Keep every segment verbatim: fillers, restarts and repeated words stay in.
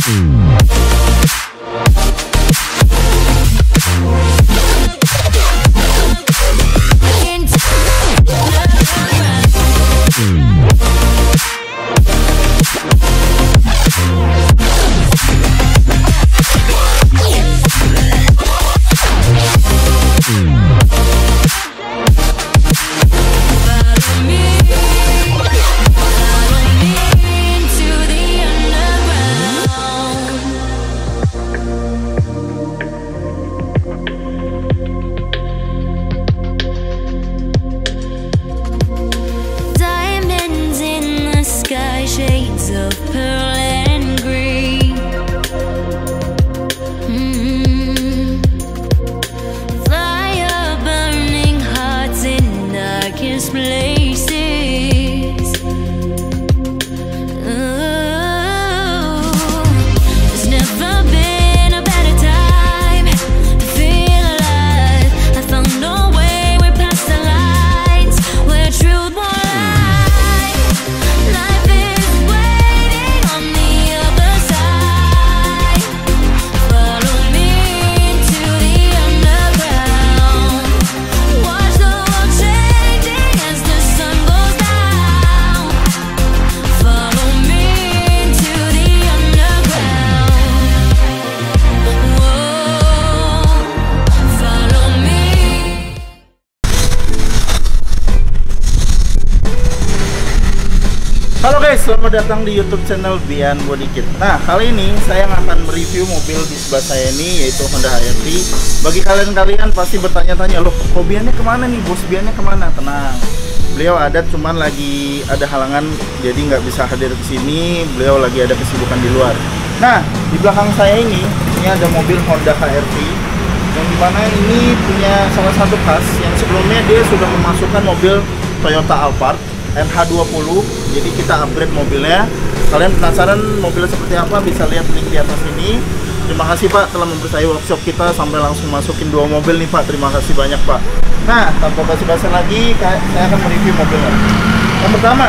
Halo guys, selamat datang di YouTube channel Bian Body Kit. Nah, kali ini saya akan mereview mobil di sebelah saya ini, yaitu Honda H R V. Bagi kalian-kalian pasti bertanya-tanya, loh kok Biannya kemana nih, bos Biannya kemana? Tenang, beliau ada, cuman lagi ada halangan, jadi nggak bisa hadir di sini. Beliau lagi ada kesibukan di luar. Nah, di belakang saya ini, ini ada mobil Honda H R V, yang dimana ini punya salah satu khas yang sebelumnya dia sudah memasukkan mobil Toyota Alphard N H dua puluh, jadi kita upgrade mobilnya. Kalian penasaran mobilnya seperti apa? Bisa lihat link di atas ini. Terima kasih Pak telah mempercayai workshop kita sampai langsung masukin dua mobil nih Pak. Terima kasih banyak Pak. Nah, tanpa basa-basi lagi, saya akan mereview mobilnya. Yang pertama,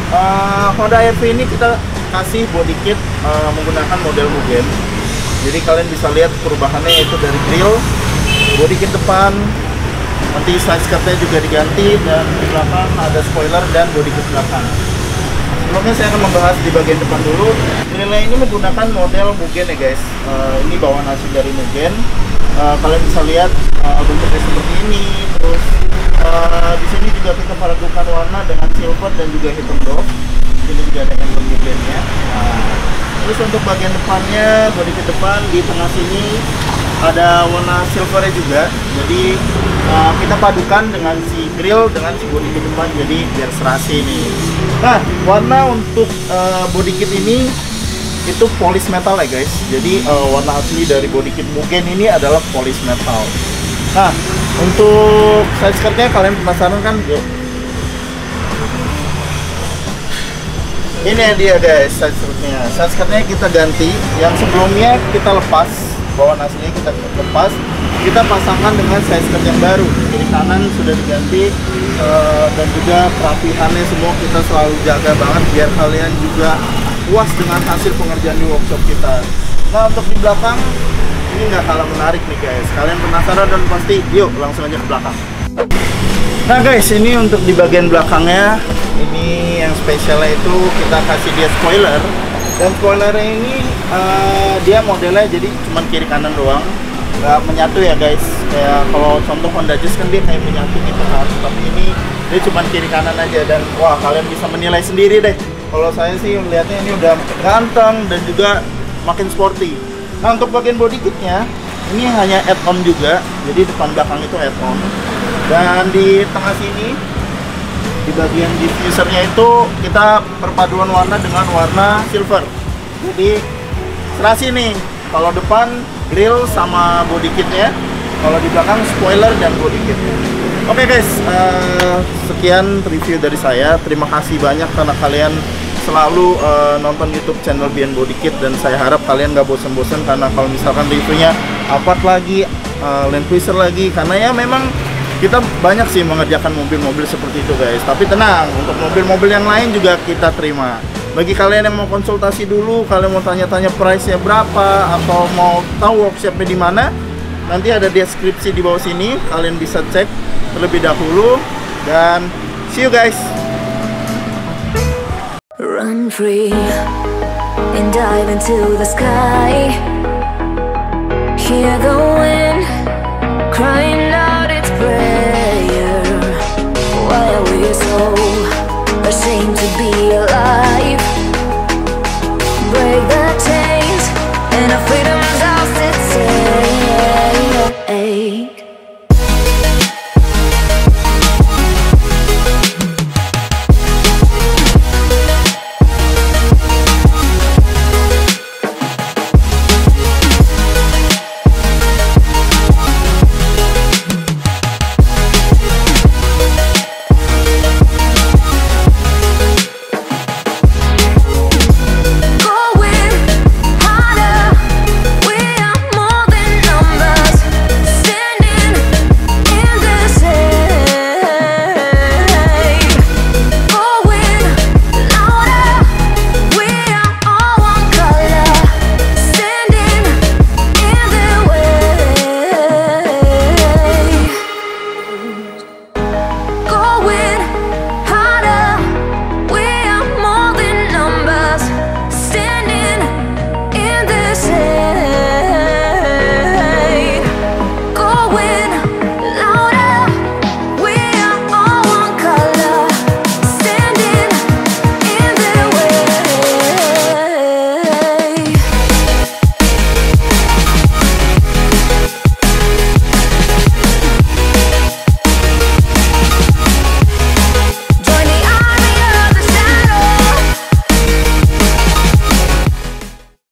uh, Honda H R V ini kita kasih body kit uh, menggunakan model Mugen. Jadi kalian bisa lihat perubahannya, yaitu dari grill, body kit depan, nanti side skirtnya juga diganti, dan di belakang ada spoiler dan body kit belakang. Sebelumnya saya akan membahas di bagian depan dulu. Grillnya ini menggunakan model Mugen ya guys. Uh, ini bawaan asli dari Mugen. Uh, kalian bisa lihat uh, bentuknya seperti ini. Terus uh, di sini juga kita meragukan warna dengan silver dan juga hitam doff. Ini juga ada emblem Mugennya. Nah, terus untuk bagian depannya, body kit depan di tengah sini ada warna silvernya juga. Jadi uh, kita padukan dengan si grill dengan si body kit depan, jadi biar serasi nih. Nah, warna untuk uh, body kit ini itu polish metal ya guys. Jadi uh, warna asli dari body kit Mugen ini adalah polish metal. Nah, untuk side skirtnya kalian penasaran kan? Yuk. Ini dia guys, side skirtnya. Side skirtnya kita ganti. Yang sebelumnya kita lepas, bawaan aslinya kita lepas, kita pasangkan dengan side skirt yang baru. Kiri kanan sudah diganti, uh, dan juga perapihannya semua kita selalu jaga banget biar kalian juga puas dengan hasil pengerjaan di workshop kita. Nah, untuk di belakang ini nggak kalah menarik nih guys. Kalian penasaran dan pasti yuk langsung aja ke belakang. Nah guys, ini untuk di bagian belakangnya, ini yang spesialnya itu kita kasih dia spoiler. Dan spoilernya ini uh, dia modelnya jadi cuman kiri kanan doang, nggak menyatu ya guys. Kayak kalau contoh Honda Jazz kan dia kayak menyatu gitu kan, tapi ini dia cuman kiri kanan aja. Dan wah, kalian bisa menilai sendiri deh. Kalau saya sih melihatnya ini udah ganteng dan juga makin sporty. Nah, untuk bagian body kitnya ini hanya add-on juga, jadi depan belakang itu add-on. Dan di tengah sini di bagian diffusernya itu kita perpaduan warna dengan warna silver. Jadi serasi nih, kalau depan grill sama body kitnya, kalau di belakang spoiler dan body kitnya. Oke guys, uh, sekian review dari saya. Terima kasih banyak karena kalian selalu uh, nonton YouTube channel Bian Body Kit, dan saya harap kalian gak bosan-bosan karena kalau misalkan reviewnya Alphard lagi, uh, Land Cruiser lagi, karena ya memang kita banyak sih mengerjakan mobil-mobil seperti itu guys. Tapi tenang, untuk mobil-mobil yang lain juga kita terima. Bagi kalian yang mau konsultasi dulu, kalian mau tanya-tanya price-nya berapa, atau mau tahu workshopnya di mana, nanti ada deskripsi di bawah sini. Kalian bisa cek terlebih dahulu. Dan see you guys. Run free and dive into the sky.